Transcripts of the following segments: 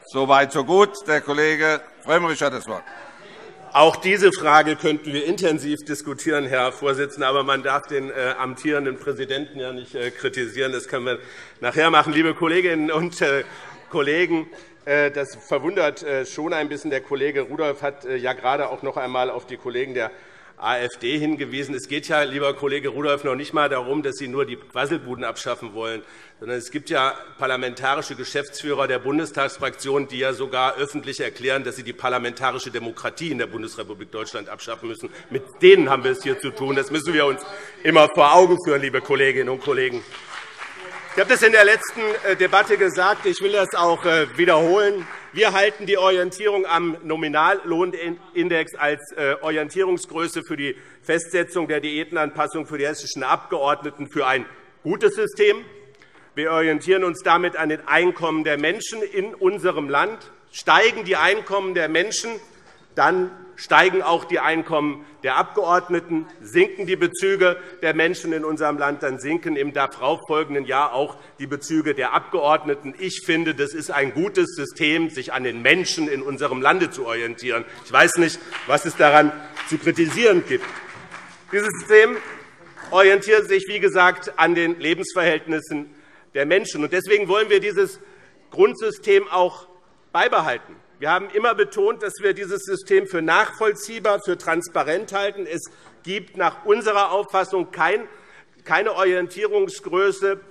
So weit, so gut. Der Kollege Frömmrich hat das Wort. Auch diese Frage könnten wir intensiv diskutieren, Herr Vorsitzender. Aber man darf den amtierenden Präsidenten ja nicht kritisieren. Das können wir nachher machen. Liebe Kolleginnen und Kollegen, das verwundert schon ein bisschen. Der Kollege Rudolph hat ja gerade auch noch einmal auf die Kollegen der AfD hingewiesen. Es geht ja, lieber Kollege Rudolph, noch nicht einmal darum, dass Sie nur die Quasselbuden abschaffen wollen, sondern es gibt ja parlamentarische Geschäftsführer der Bundestagsfraktion, die ja sogar öffentlich erklären, dass sie die parlamentarische Demokratie in der Bundesrepublik Deutschland abschaffen müssen. Mit denen haben wir es hier zu tun. Das müssen wir uns immer vor Augen führen, liebe Kolleginnen und Kollegen. Ich habe das in der letzten Debatte gesagt. Ich will das auch wiederholen. Wir halten die Orientierung am Nominallohnindex als Orientierungsgröße für die Festsetzung der Diätenanpassung für die hessischen Abgeordneten für ein gutes System. Wir orientieren uns damit an den Einkommen der Menschen in unserem Land. Steigen die Einkommen der Menschen, dann steigen auch die Einkommen der Abgeordneten. Sinken die Bezüge der Menschen in unserem Land, dann sinken im darauffolgenden Jahr auch die Bezüge der Abgeordneten. Ich finde, das ist ein gutes System, sich an den Menschen in unserem Lande zu orientieren. Ich weiß nicht, was es daran zu kritisieren gibt. Dieses System orientiert sich, wie gesagt, an den Lebensverhältnissen der Menschen. Deswegen wollen wir dieses Grundsystem auch beibehalten. Wir haben immer betont, dass wir dieses System für nachvollziehbar, für transparent halten. Es gibt nach unserer Auffassung keine Orientierungsgröße,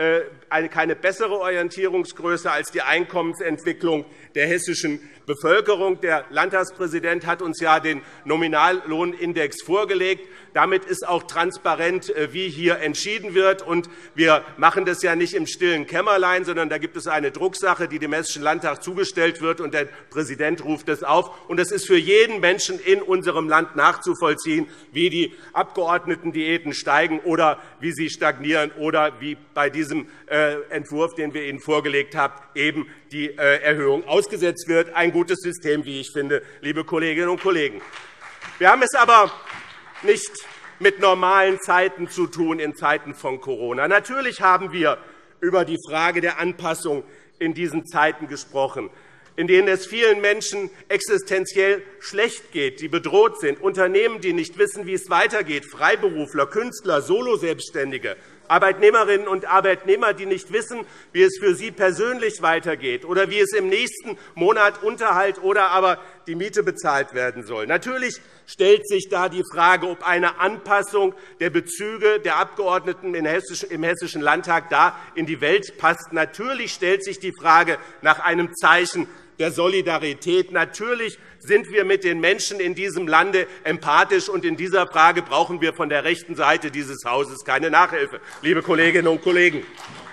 keine bessere Orientierungsgröße als die Einkommensentwicklung der hessischen Bevölkerung. Der Landtagspräsident hat uns ja den Nominallohnindex vorgelegt. Damit ist auch transparent, wie hier entschieden wird. Und wir machen das ja nicht im stillen Kämmerlein, sondern da gibt es eine Drucksache, die dem Hessischen Landtag zugestellt wird, und der Präsident ruft es auf. Und es ist für jeden Menschen in unserem Land nachzuvollziehen, wie die Abgeordnetendiäten steigen oder wie sie stagnieren oder wie bei diesem Entwurf, den wir Ihnen vorgelegt haben, eben die Erhöhung ausgesetzt wird. Ein gutes System, wie ich finde, liebe Kolleginnen und Kollegen. Wir haben es aber nicht mit normalen Zeiten zu tun, in Zeiten von Corona. Natürlich haben wir über die Frage der Anpassung in diesen Zeiten gesprochen, in denen es vielen Menschen existenziell schlecht geht, die bedroht sind, Unternehmen, die nicht wissen, wie es weitergeht, Freiberufler, Künstler, Soloselbstständige, Arbeitnehmerinnen und Arbeitnehmer, die nicht wissen, wie es für sie persönlich weitergeht oder wie es im nächsten Monat Unterhalt oder aber die Miete bezahlt werden soll. Natürlich stellt sich da die Frage, ob eine Anpassung der Bezüge der Abgeordneten im Hessischen Landtag da in die Welt passt. Natürlich stellt sich die Frage nach einem Zeichen der Solidarität. Natürlich sind wir mit den Menschen in diesem Lande empathisch, und in dieser Frage brauchen wir von der rechten Seite dieses Hauses keine Nachhilfe, liebe Kolleginnen und Kollegen.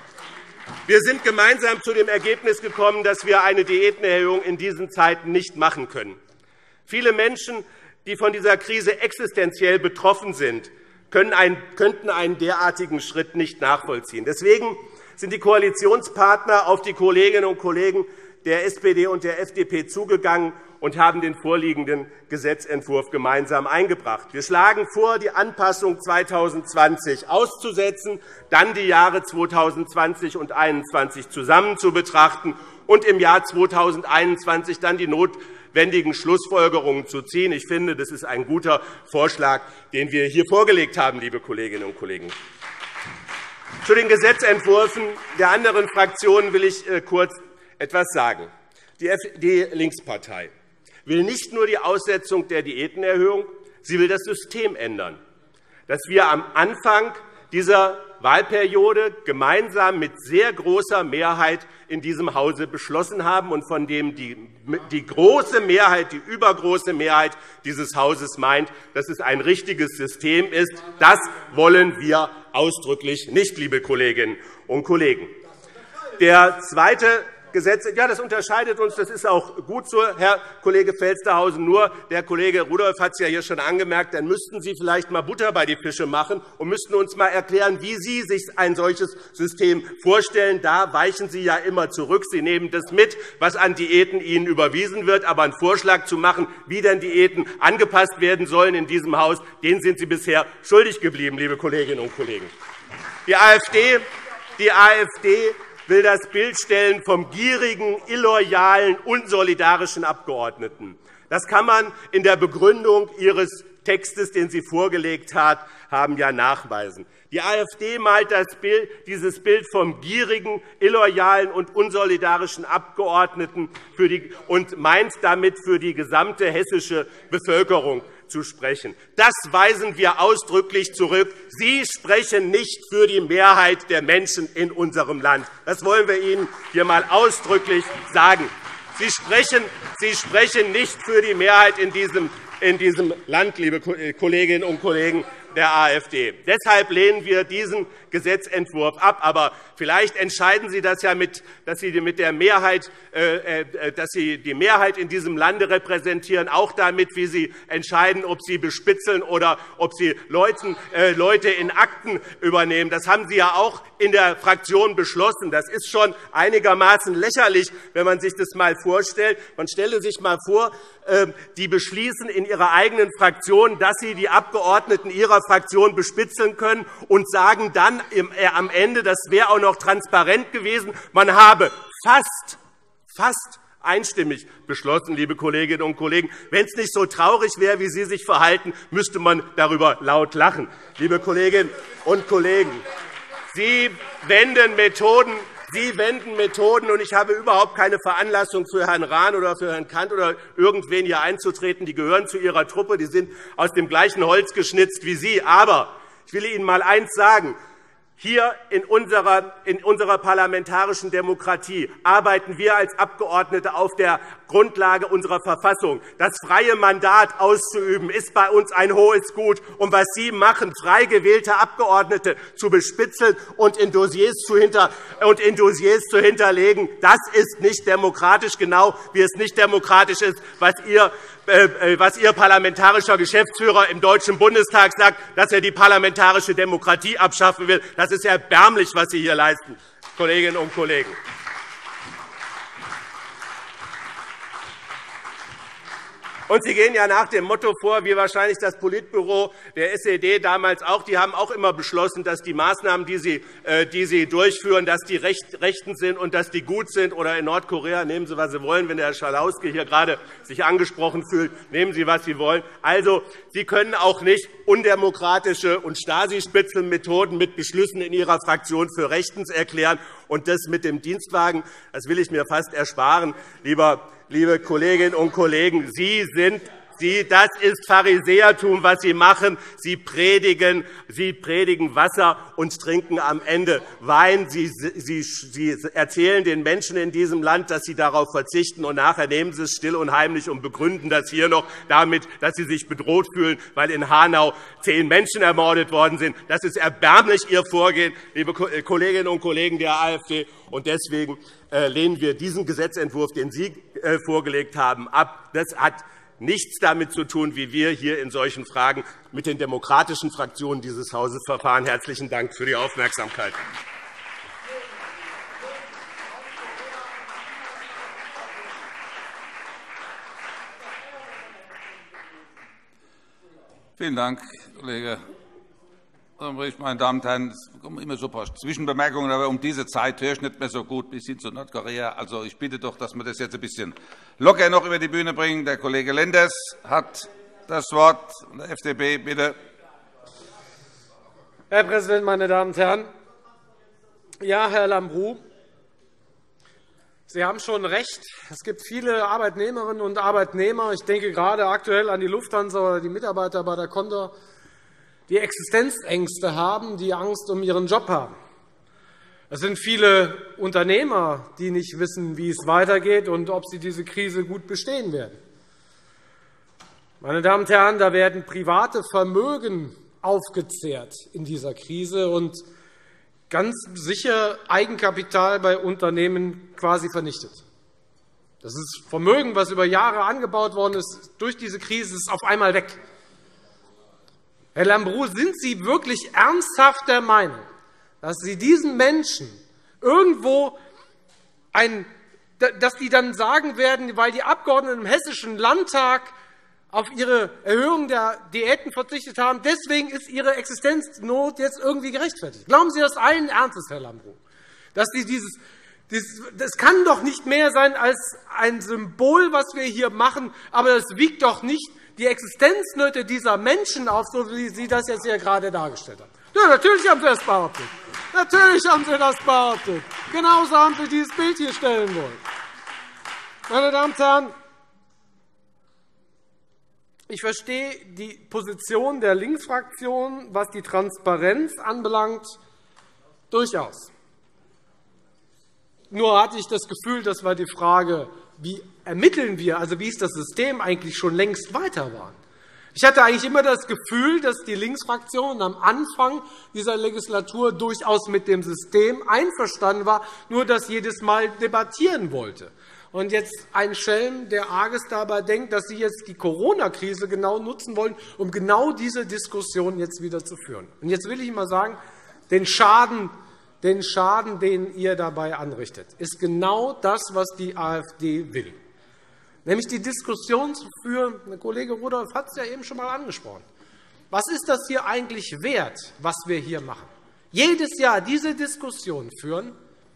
Wir sind gemeinsam zu dem Ergebnis gekommen, dass wir eine Diätenerhöhung in diesen Zeiten nicht machen können. Viele Menschen, die von dieser Krise existenziell betroffen sind, könnten einen derartigen Schritt nicht nachvollziehen. Deswegen sind die Koalitionspartner auf die Kolleginnen und Kollegen der SPD und der FDP zugegangen und haben den vorliegenden Gesetzentwurf gemeinsam eingebracht. Wir schlagen vor, die Anpassung 2020 auszusetzen, dann die Jahre 2020 und 2021 zusammen zu betrachten und im Jahr 2021 dann die notwendigen Schlussfolgerungen zu ziehen. Ich finde, das ist ein guter Vorschlag, den wir hier vorgelegt haben, liebe Kolleginnen und Kollegen. Zu den Gesetzentwürfen der anderen Fraktionen will ich kurz etwas sagen. Die Linkspartei will nicht nur die Aussetzung der Diätenerhöhung, sie will das System ändern, das wir am Anfang dieser Wahlperiode gemeinsam mit sehr großer Mehrheit in diesem Hause beschlossen haben und von dem die große Mehrheit, die übergroße Mehrheit dieses Hauses meint, dass es ein richtiges System ist. Das wollen wir ausdrücklich nicht, liebe Kolleginnen und Kollegen. Der zweite Gesetz, ja, das unterscheidet uns. Das ist auch gut so, Herr Kollege Felstehausen. Nur der Kollege Rudolph hat es ja hier schon angemerkt, dann müssten Sie vielleicht einmal Butter bei die Fische machen und müssten uns einmal erklären, wie Sie sich ein solches System vorstellen. Da weichen Sie ja immer zurück. Sie nehmen das mit, was an Diäten Ihnen überwiesen wird. Aber einen Vorschlag zu machen, wie denn Diäten angepasst werden sollen in diesem Haus, den sind Sie bisher schuldig geblieben, liebe Kolleginnen und Kollegen. Die AfD will das Bild stellen vom gierigen, illoyalen, unsolidarischen Abgeordneten. Das kann man in der Begründung Ihres Textes, den Sie vorgelegt haben, ja nachweisen. Die AfD malt dieses Bild vom gierigen, illoyalen und unsolidarischen Abgeordneten und meint damit für die gesamte hessische Bevölkerung zu sprechen. Das weisen wir ausdrücklich zurück. Sie sprechen nicht für die Mehrheit der Menschen in unserem Land. Das wollen wir Ihnen hier einmal ausdrücklich sagen. Sie sprechen nicht für die Mehrheit in diesem Land, liebe Kolleginnen und Kollegen der AfD. Deshalb lehnen wir diesen Gesetzentwurf ab. Aber vielleicht entscheiden Sie das ja dass Sie die Mehrheit in diesem Lande repräsentieren, auch damit, wie Sie entscheiden, ob Sie bespitzeln oder ob Sie Leute in Akten übernehmen. Das haben Sie ja auch in der Fraktion beschlossen. Das ist schon einigermaßen lächerlich, wenn man sich das einmal vorstellt. Man stelle sich einmal vor, die beschließen in ihrer eigenen Fraktion, dass sie die Abgeordneten ihrer Fraktion bespitzeln können und sagen dann am Ende, das wäre auch noch transparent gewesen, man habe fast einstimmig beschlossen, liebe Kolleginnen und Kollegen. Wenn es nicht so traurig wäre, wie Sie sich verhalten, müsste man darüber laut lachen. Liebe Kolleginnen und Kollegen, Sie wenden Methoden, und ich habe überhaupt keine Veranlassung für Herrn Rahn oder für Herrn Kant oder irgendwen hier einzutreten. Die gehören zu Ihrer Truppe, die sind aus dem gleichen Holz geschnitzt wie Sie. Aber ich will Ihnen einmal eines sagen. Hier in unserer parlamentarischen Demokratie arbeiten wir als Abgeordnete auf der Grundlage unserer Verfassung. Das freie Mandat auszuüben, ist bei uns ein hohes Gut. Und was Sie machen, frei gewählte Abgeordnete zu bespitzeln und in Dossiers zu hinterlegen, das ist nicht demokratisch, genau wie es nicht demokratisch ist, was Ihr parlamentarischer Geschäftsführer im Deutschen Bundestag sagt, dass er die parlamentarische Demokratie abschaffen will. Das ist erbärmlich, was Sie hier leisten, Kolleginnen und Kollegen. Und Sie gehen ja nach dem Motto vor, wie wahrscheinlich das Politbüro der SED damals auch. Die haben auch immer beschlossen, dass die Maßnahmen, die Sie durchführen, dass die rechten sind und dass die gut sind. Oder in Nordkorea nehmen Sie, was Sie wollen. Wenn der Herr Schalauske hier gerade sich angesprochen fühlt, nehmen Sie, was Sie wollen. Also, Sie können auch nicht undemokratische und Stasi-Spitzenmethoden mit Beschlüssen in Ihrer Fraktion für rechtens erklären. Und das mit dem Dienstwagen, das will ich mir fast ersparen, liebe Kolleginnen und Kollegen. Das ist Pharisäertum, was Sie machen. Sie predigen Wasser und trinken am Ende Wein. Sie erzählen den Menschen in diesem Land, dass sie darauf verzichten, und nachher nehmen Sie es still und heimlich und begründen das hier noch damit, dass Sie sich bedroht fühlen, weil in Hanau 10 Menschen ermordet worden sind. Das ist erbärmlich, Ihr Vorgehen, liebe Kolleginnen und Kollegen der AfD. Und deswegen lehnen wir diesen Gesetzentwurf, den Sie vorgelegt haben, ab. Das hat nichts damit zu tun, wie wir hier in solchen Fragen mit den demokratischen Fraktionen dieses Hauses verfahren. Herzlichen Dank für die Aufmerksamkeit. Vielen Dank, Kollege Frömmrich. Meine Damen und Herren, es kommen immer so ein paar Zwischenbemerkungen, aber um diese Zeit höre ich nicht mehr so gut bis hin zu Nordkorea. Also, ich bitte doch, dass wir das jetzt ein bisschen locker noch über die Bühne bringen. Der Kollege Lenders hat das Wort. Der FDP, bitte. Herr Präsident, meine Damen und Herren! Ja, Herr Lambrou, Sie haben schon recht. Es gibt viele Arbeitnehmerinnen und Arbeitnehmer, ich denke gerade aktuell an die Lufthansa oder die Mitarbeiter bei der Condor, die Existenzängste haben, die Angst um ihren Job haben. Es sind viele Unternehmer, die nicht wissen, wie es weitergeht und ob sie diese Krise gut bestehen werden. Meine Damen und Herren, da werden private Vermögen aufgezehrt in dieser Krise und ganz sicher Eigenkapital bei Unternehmen quasi vernichtet. Das ist Vermögen, das über Jahre angebaut worden ist, durch diese Krise ist auf einmal weg. Herr Lambrou, sind Sie wirklich ernsthaft der Meinung, dass Sie diesen Menschen irgendwo dass die dann sagen werden, weil die Abgeordneten im Hessischen Landtag auf ihre Erhöhung der Diäten verzichtet haben, deswegen ist ihre Existenznot jetzt irgendwie gerechtfertigt? Glauben Sie das allen Ernstes, Herr Lambrou, dass Sie Das kann doch nicht mehr sein als ein Symbol, was wir hier machen, aber das wiegt doch nicht die Existenznöte dieser Menschen auf, so wie Sie das jetzt hier gerade dargestellt haben. Ja, natürlich haben Sie das behauptet. Natürlich haben Sie das behauptet. Genauso haben Sie dieses Bild hier stellen wollen. Meine Damen und Herren, ich verstehe die Position der Linksfraktion, was die Transparenz anbelangt, durchaus. Nur hatte ich das Gefühl, das war die Frage, wie ermitteln wir, also wie ist das System eigentlich schon längst weiter war. Ich hatte eigentlich immer das Gefühl, dass die Linksfraktion am Anfang dieser Legislatur durchaus mit dem System einverstanden war, nur das jedes Mal debattieren wollte. Und jetzt ein Schelm, der arges dabei denkt, dass Sie jetzt die Corona-Krise genau nutzen wollen, um genau diese Diskussion jetzt wieder zu führen. Und jetzt will ich mal sagen, den Schaden, den ihr dabei anrichtet, ist genau das, was die AfD will. Nämlich die Diskussion zu führen, der Kollege Rudolph hat es ja eben schon einmal angesprochen. Was ist das hier eigentlich wert, was wir hier machen? Jedes Jahr diese Diskussion führen,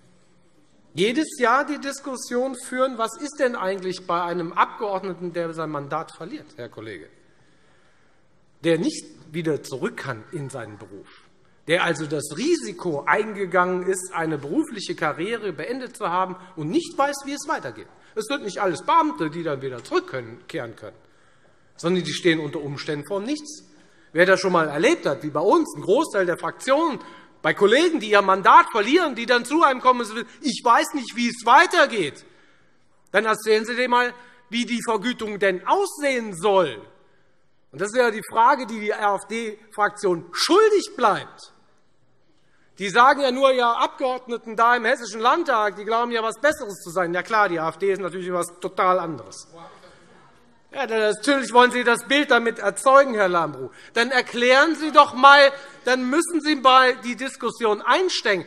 was ist denn eigentlich bei einem Abgeordneten, der sein Mandat verliert, Herr Kollege, der nicht wieder zurück kann in seinen Beruf, der also das Risiko eingegangen ist, eine berufliche Karriere beendet zu haben und nicht weiß, wie es weitergeht. Es sind nicht alles Beamte, die dann wieder zurückkehren können, sondern die stehen unter Umständen vor nichts. Wer das schon einmal erlebt hat, wie bei uns, ein Großteil der Fraktionen, bei Kollegen, die ihr Mandat verlieren, die dann zu einem kommen und sagen, ich weiß nicht, wie es weitergeht, dann erzählen Sie dem einmal, wie die Vergütung denn aussehen soll. Und das ist ja die Frage, die die AfD-Fraktion schuldig bleibt. Die sagen ja nur, ja, Abgeordneten da im Hessischen Landtag, die glauben ja, was Besseres zu sein. Ja klar, die AfD ist natürlich etwas total anderes. Ja, natürlich wollen Sie das Bild damit erzeugen, Herr Lambrou. Dann erklären Sie doch einmal, dann müssen Sie mal die Diskussion einsteigen.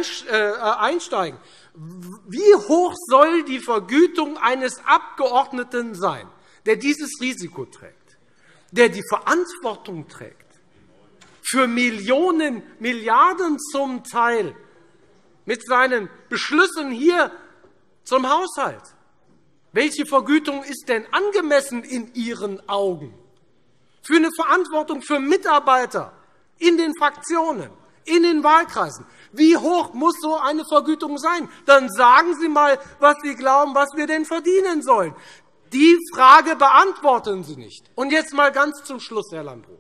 Wie hoch soll die Vergütung eines Abgeordneten sein, der dieses Risiko trägt, der die Verantwortung trägt? Für Millionen, Milliarden zum Teil mit seinen Beschlüssen hier zum Haushalt. Welche Vergütung ist denn angemessen in Ihren Augen? Für eine Verantwortung für Mitarbeiter in den Fraktionen, in den Wahlkreisen. Wie hoch muss so eine Vergütung sein? Dann sagen Sie einmal, was Sie glauben, was wir denn verdienen sollen. Die Frage beantworten Sie nicht. Und jetzt einmal ganz zum Schluss, Herr Lambrou.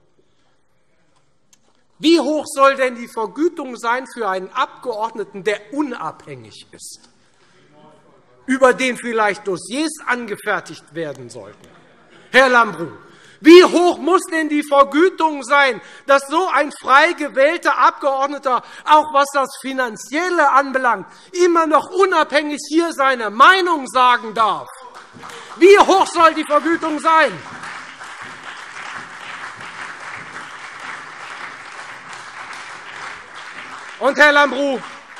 Wie hoch soll denn die Vergütung sein für einen Abgeordneten, der unabhängig ist, über den vielleicht Dossiers angefertigt werden sollten? Herr Lambrou, wie hoch muss denn die Vergütung sein, dass so ein frei gewählter Abgeordneter, auch was das Finanzielle anbelangt, immer noch unabhängig hier seine Meinung sagen darf? Wie hoch soll die Vergütung sein? Und, Herr Lambrou,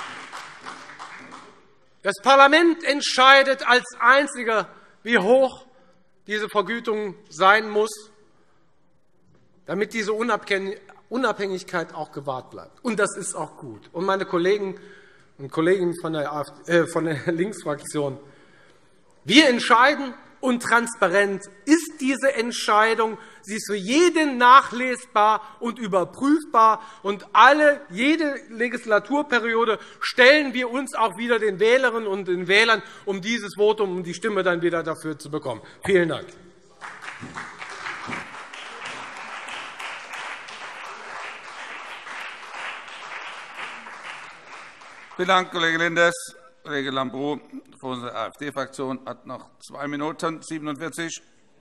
das Parlament entscheidet als Einziger, wie hoch diese Vergütung sein muss, damit diese Unabhängigkeit auch gewahrt bleibt. Und das ist auch gut. Und meine Kollegen und Kolleginnen von der Linksfraktion, wir entscheiden, und transparent ist diese Entscheidung. Sie ist für jeden nachlesbar und überprüfbar. Und jede Legislaturperiode stellen wir uns auch wieder den Wählerinnen und den Wählern, um dieses Votum, um die Stimme dann wieder dafür zu bekommen. Vielen Dank. Vielen Dank, Kollege Lenders. Kollege Lambrou von der AfD-Fraktion hat noch 2 Minuten 47.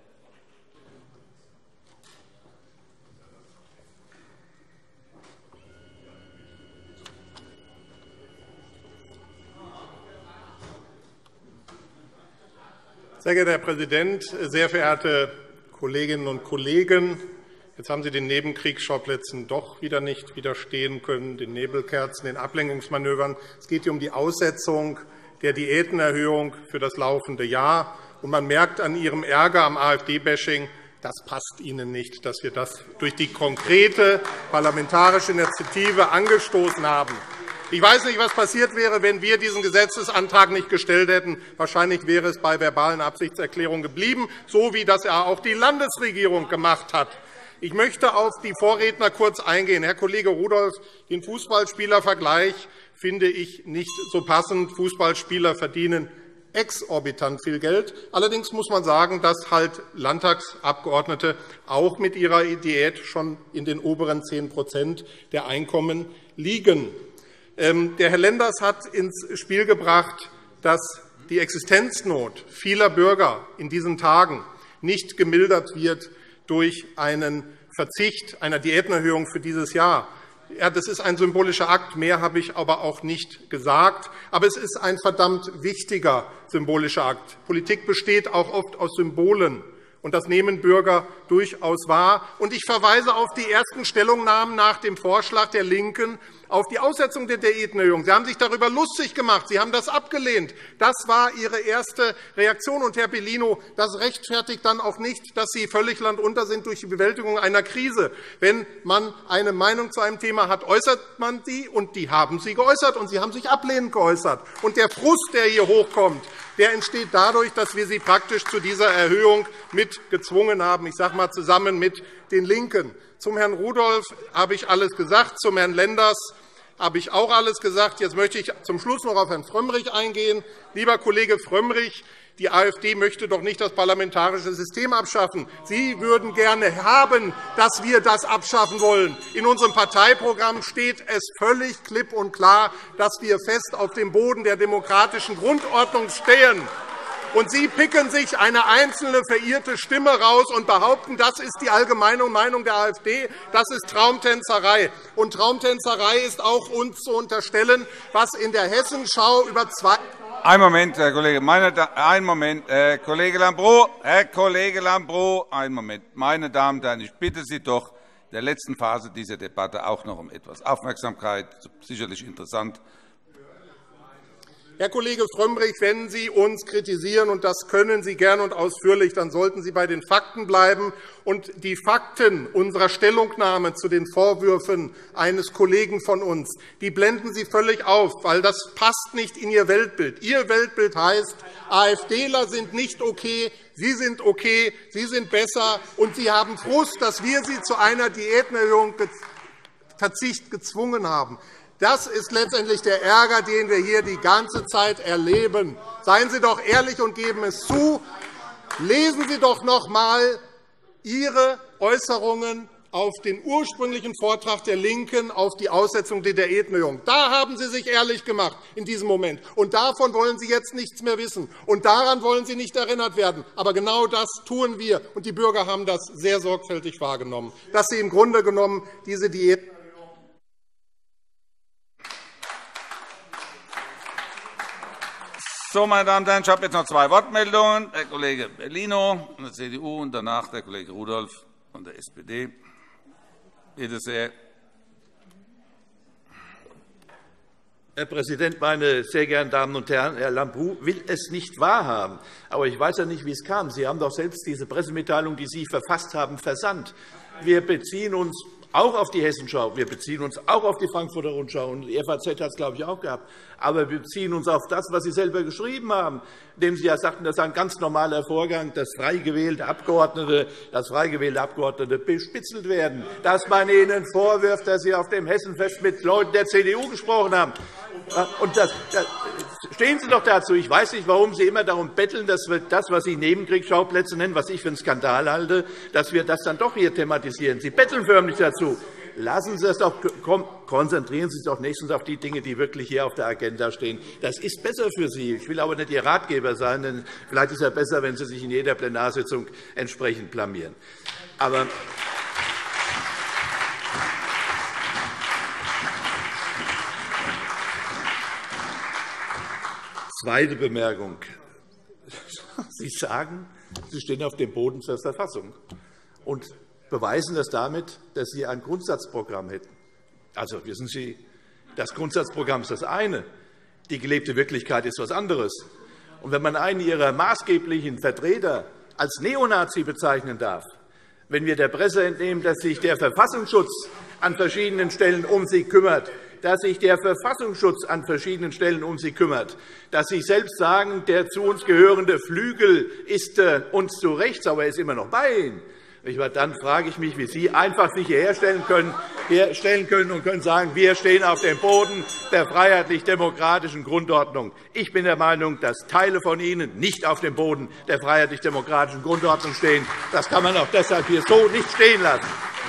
Sehr geehrter Herr Präsident, sehr verehrte Kolleginnen und Kollegen! Jetzt haben Sie den Nebenkriegsschauplätzen doch wieder nicht widerstehen können, den Nebelkerzen, den Ablenkungsmanövern. Es geht hier um die Aussetzung der Diätenerhöhung für das laufende Jahr. Und man merkt an Ihrem Ärger am AfD-Bashing, das passt Ihnen nicht, dass wir das durch die konkrete parlamentarische Initiative angestoßen haben. Ich weiß nicht, was passiert wäre, wenn wir diesen Gesetzesantrag nicht gestellt hätten. Wahrscheinlich wäre es bei verbalen Absichtserklärungen geblieben, so wie das ja auch die Landesregierung gemacht hat. Ich möchte auf die Vorredner kurz eingehen. Herr Kollege Rudolph, den Fußballspielervergleich finde ich nicht so passend. Fußballspieler verdienen exorbitant viel Geld. Allerdings muss man sagen, dass halt Landtagsabgeordnete auch mit ihrer Diät schon in den oberen 10% der Einkommen liegen. Der Herr Lenders hat ins Spiel gebracht, dass die Existenznot vieler Bürger in diesen Tagen nicht gemildert wird durch einen Verzicht einer Diätenerhöhung für dieses Jahr. Ja, das ist ein symbolischer Akt. Mehr habe ich aber auch nicht gesagt. Aber es ist ein verdammt wichtiger symbolischer Akt. Politik besteht auch oft aus Symbolen. Und das nehmen Bürger durchaus wahr. Und ich verweise auf die ersten Stellungnahmen nach dem Vorschlag der LINKEN auf die Aussetzung der Diätenerhöhung. Sie haben sich darüber lustig gemacht. Sie haben das abgelehnt. Das war Ihre erste Reaktion. Und, Herr Bellino, das rechtfertigt dann auch nicht, dass Sie völlig landunter sind durch die Bewältigung einer Krise. Wenn man eine Meinung zu einem Thema hat, äußert man die, und die haben Sie geäußert, und Sie haben sich ablehnend geäußert. Und der Frust, der hier hochkommt, der entsteht dadurch, dass wir Sie praktisch zu dieser Erhöhung mit gezwungen haben, ich sage mal zusammen mit den LINKEN. Zum Herrn Rudolph habe ich alles gesagt, zum Herrn Lenders habe ich auch alles gesagt. Jetzt möchte ich zum Schluss noch auf Herrn Frömmrich eingehen. Lieber Kollege Frömmrich, die AfD möchte doch nicht das parlamentarische System abschaffen. Sie würden gerne haben, dass wir das abschaffen wollen. In unserem Parteiprogramm steht es völlig klipp und klar, dass wir fest auf dem Boden der demokratischen Grundordnung stehen. Und Sie picken sich eine einzelne verirrte Stimme raus und behaupten, das ist die allgemeine Meinung der AfD. Das ist Traumtänzerei. Und Traumtänzerei ist auch uns zu unterstellen, was in der Hessenschau über zwei... Einen Moment, Herr Kollege. Einen Moment, Herr Kollege Lambrou. Herr Kollege Lambrou, einen Moment. Meine Damen und Herren, ich bitte Sie doch, in der letzten Phase dieser Debatte auch noch um etwas Aufmerksamkeit. Sicherlich interessant. Herr Kollege Frömmrich, wenn Sie uns kritisieren, und das können Sie gern und ausführlich, dann sollten Sie bei den Fakten bleiben. Und die Fakten unserer Stellungnahme zu den Vorwürfen eines Kollegen von uns, die blenden Sie völlig auf, weil das passt nicht in Ihr Weltbild. Ihr Weltbild heißt, AfDler sind nicht okay, Sie sind okay, Sie sind besser, und Sie haben Frust, dass wir Sie zu einer Diätenerhöhung Verzicht gezwungen haben. Das ist letztendlich der Ärger, den wir hier die ganze Zeit erleben. Seien Sie doch ehrlich und geben es zu. Lesen Sie doch noch einmal Ihre Äußerungen auf den ursprünglichen Vortrag der LINKEN auf die Aussetzung der Diätenerhöhung. Da haben Sie sich ehrlich gemacht in diesem Moment. Und davon wollen Sie jetzt nichts mehr wissen. Und daran wollen Sie nicht erinnert werden. Aber genau das tun wir. Und die Bürger haben das sehr sorgfältig wahrgenommen, dass Sie im Grunde genommen diese Diätenerhöhung... So, meine Damen und Herren, ich habe jetzt noch zwei Wortmeldungen. Der Kollege Bellino von der CDU und danach der Kollege Rudolph von der SPD. Bitte sehr. Herr Präsident, meine sehr geehrten Damen und Herren! Herr Lambrou will es nicht wahrhaben. Aber ich weiß ja nicht, wie es kam. Sie haben doch selbst diese Pressemitteilung, die Sie verfasst haben, versandt. Wir beziehen uns auch auf die Hessenschau. Wir beziehen uns auch auf die Frankfurter Rundschau. Und die FAZ hat es, glaube ich, auch gehabt. Aber wir beziehen uns auf das, was Sie selber geschrieben haben, indem Sie ja sagten, das ist ein ganz normaler Vorgang, dass frei gewählte Abgeordnete bespitzelt werden, dass man ihnen vorwirft, dass Sie auf dem Hessenfest mit Leuten der CDU gesprochen haben. Und stehen Sie doch dazu. Ich weiß nicht, warum Sie immer darum betteln, dass wir das, was Sie Nebenkriegsschauplätze nennen, was ich für einen Skandal halte, dass wir das dann doch hier thematisieren. Sie betteln förmlich dazu. Lassen Sie es doch, konzentrieren Sie sich doch nächstens auf die Dinge, die wirklich hier auf der Agenda stehen. Das ist besser für Sie. Ich will aber nicht Ihr Ratgeber sein, denn vielleicht ist es besser, wenn Sie sich in jeder Plenarsitzung entsprechend blamieren. Aber zweite Bemerkung. Sie sagen, Sie stehen auf dem Boden der Verfassung und beweisen das damit, dass Sie ein Grundsatzprogramm hätten. Also, wissen Sie, das Grundsatzprogramm ist das eine. Die gelebte Wirklichkeit ist etwas anderes. Und wenn man einen Ihrer maßgeblichen Vertreter als Neonazi bezeichnen darf, wenn wir der Presse entnehmen, dass sich der Verfassungsschutz an verschiedenen Stellen um Sie kümmert, dass sich der Verfassungsschutz an verschiedenen Stellen um sie kümmert, dass Sie selbst sagen, der zu uns gehörende Flügel ist uns zu rechts, aber er ist immer noch bei Ihnen. Dann frage ich mich, wie Sie einfach sich hierher stellen können und können sagen, wir stehen auf dem Boden der freiheitlich-demokratischen Grundordnung. Ich bin der Meinung, dass Teile von Ihnen nicht auf dem Boden der freiheitlich-demokratischen Grundordnung stehen. Das kann man auch deshalb hier so nicht stehen lassen.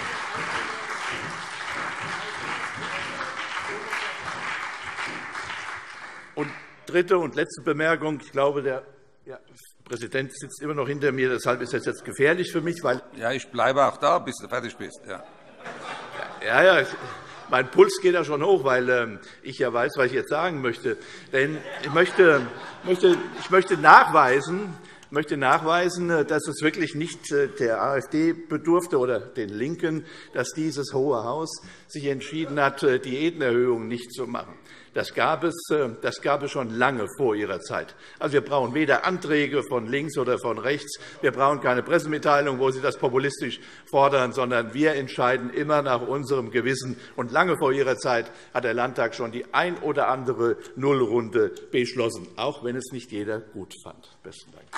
Und dritte und letzte Bemerkung. Ich glaube, der Präsident sitzt immer noch hinter mir. Deshalb ist es jetzt gefährlich für mich. Ja, ich bleibe auch da, bis du fertig bist. Ja, mein Puls geht ja schon hoch, weil ich ja weiß, was ich jetzt sagen möchte. Denn ich möchte nachweisen, dass es wirklich nicht der AfD bedurfte oder den LINKEN, dass dieses Hohe Haus sich entschieden hat, Diätenerhöhungen nicht zu machen. Das gab es schon lange vor Ihrer Zeit. Also, wir brauchen weder Anträge von links oder von rechts. Wir brauchen keine Pressemitteilung, wo Sie das populistisch fordern, sondern wir entscheiden immer nach unserem Gewissen. Und lange vor Ihrer Zeit hat der Landtag schon die ein oder andere Nullrunde beschlossen, auch wenn es nicht jeder gut fand. Besten Dank.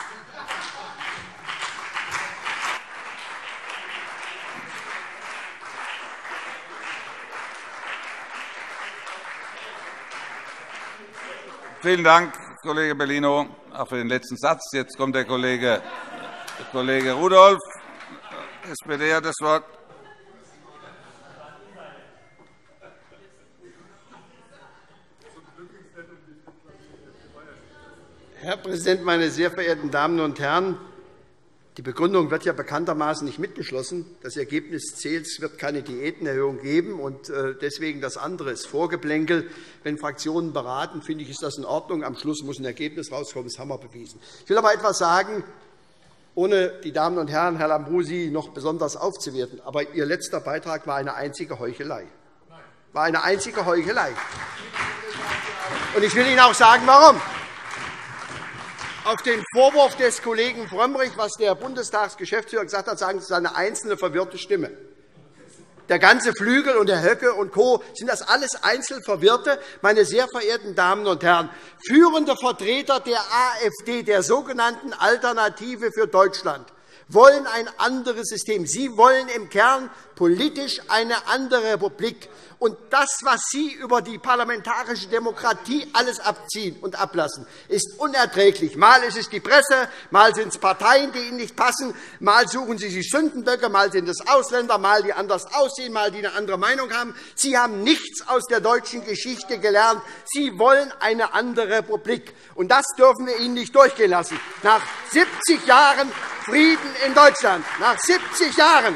Vielen Dank, Kollege Bellino, auch für den letzten Satz. Jetzt kommt der Kollege Rudolph, SPD, hat das Wort. Herr Präsident, meine sehr verehrten Damen und Herren! Die Begründung wird ja bekanntermaßen nicht mitgeschlossen. Das Ergebnis zählt, es wird keine Diätenerhöhung geben. Und deswegen das andere ist Vorgeplänkel. Wenn Fraktionen beraten, finde ich, ist das in Ordnung. Am Schluss muss ein Ergebnis herauskommen. Das haben wir bewiesen. Ich will aber etwas sagen, ohne die Damen und Herren, Herr Lambrou, noch besonders aufzuwerten. Aber Ihr letzter Beitrag war eine einzige Heuchelei. War eine einzige Heuchelei. Und ich will Ihnen auch sagen, warum. Auf den Vorwurf des Kollegen Frömmrich, was der Bundestagsgeschäftsführer gesagt hat, sagen Sie, es ist eine einzelne verwirrte Stimme. Der ganze Flügel und der Höcke und Co. sind das alles einzeln Verwirrte. Meine sehr verehrten Damen und Herren, führende Vertreter der AfD, der sogenannten Alternative für Deutschland, wollen ein anderes System. Sie wollen im Kern politisch eine andere Republik. Und das, was Sie über die parlamentarische Demokratie alles abziehen und ablassen, ist unerträglich. Mal ist es die Presse, mal sind es Parteien, die Ihnen nicht passen, mal suchen Sie sich Sündenböcke, mal sind es Ausländer, mal die anders aussehen, mal die eine andere Meinung haben. Sie haben nichts aus der deutschen Geschichte gelernt. Sie wollen eine andere Republik. Und das dürfen wir Ihnen nicht durchgehen lassen. Nach 70 Jahren Frieden in Deutschland, nach 70 Jahren.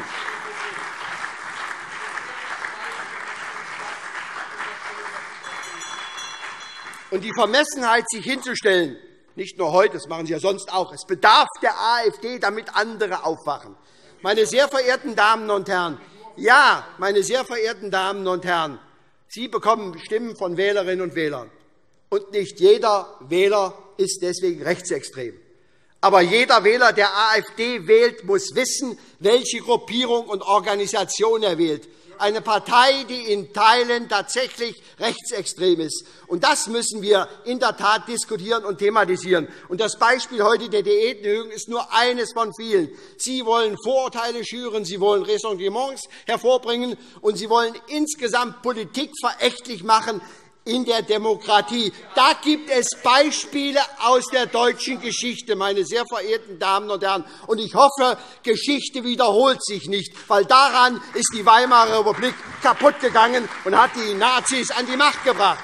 Und die Vermessenheit, sich hinzustellen, nicht nur heute, das machen Sie ja sonst auch, es bedarf der AfD, damit andere aufwachen. Meine sehr verehrten Damen und Herren, ja, meine sehr verehrten Damen und Herren, Sie bekommen Stimmen von Wählerinnen und Wählern. Und nicht jeder Wähler ist deswegen rechtsextrem. Aber jeder Wähler, der AfD wählt, muss wissen, welche Gruppierung und Organisation er wählt. Eine Partei, die in Teilen tatsächlich rechtsextrem ist. Und das müssen wir in der Tat diskutieren und thematisieren. Und das Beispiel heute der Diätenerhöhung ist nur eines von vielen. Sie wollen Vorurteile schüren, Sie wollen Ressentiments hervorbringen, und Sie wollen insgesamt Politik verächtlich machen in der Demokratie. Da gibt es Beispiele aus der deutschen Geschichte, meine sehr verehrten Damen und Herren. Und ich hoffe, Geschichte wiederholt sich nicht, weil daran ist die Weimarer Republik kaputtgegangen und hat die Nazis an die Macht gebracht.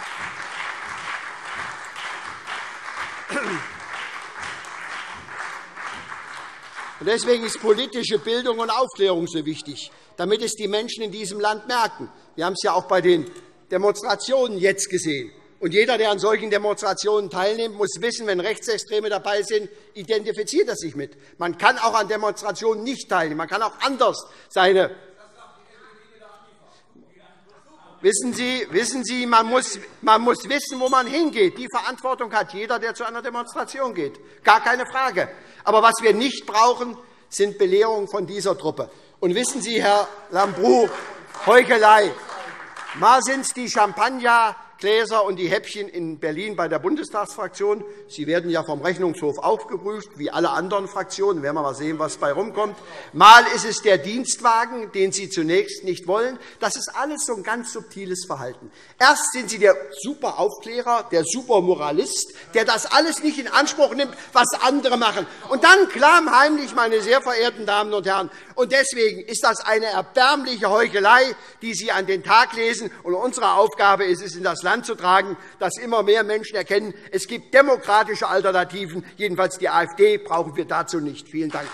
Und deswegen ist politische Bildung und Aufklärung so wichtig, damit es die Menschen in diesem Land merken. Wir haben es ja auch bei den Demonstrationen jetzt gesehen. Und jeder, der an solchen Demonstrationen teilnimmt, muss wissen, wenn Rechtsextreme dabei sind, identifiziert er sich mit. Man kann auch an Demonstrationen nicht teilnehmen. Man kann auch anders seine. Wissen Sie, man muss wissen, wo man hingeht. Die Verantwortung hat jeder, der zu einer Demonstration geht. Gar keine Frage. Aber was wir nicht brauchen, sind Belehrungen von dieser Truppe. Und wissen Sie, Herr Lambrou, Heuchelei. Mal sind es die Champagnergläser und die Häppchen in Berlin bei der Bundestagsfraktion. Sie werden ja vom Rechnungshof auch geprüft, wie alle anderen Fraktionen. Da werden wir mal sehen, was dabei rumkommt. Mal ist es der Dienstwagen, den Sie zunächst nicht wollen. Das ist alles so ein ganz subtiles Verhalten. Erst sind Sie der Superaufklärer, der Supermoralist, der das alles nicht in Anspruch nimmt, was andere machen. Und dann klammheimlich, meine sehr verehrten Damen und Herren. Und deswegen ist das eine erbärmliche Heuchelei, die Sie an den Tag lesen. Und unsere Aufgabe ist es, in das Land zu tragen, dass immer mehr Menschen erkennen, es gibt demokratische Alternativen. Jedenfalls die AfD brauchen wir dazu nicht. Vielen Dank.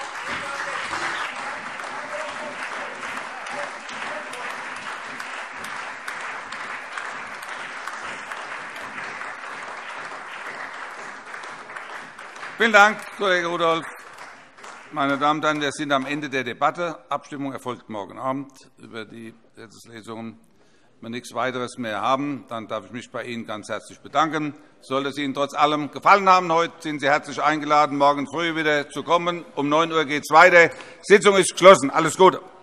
Vielen Dank, Kollege Rudolph. Meine Damen und Herren, wir sind am Ende der Debatte. Abstimmung erfolgt morgen Abend über die Gesetzeslesungen. Wenn wir nichts weiteres mehr haben, dann darf ich mich bei Ihnen ganz herzlich bedanken. Sollte es Ihnen trotz allem gefallen haben, heute sind Sie herzlich eingeladen, morgen früh wieder zu kommen. Um 9 Uhr geht es weiter. Die Sitzung ist geschlossen. Alles Gute.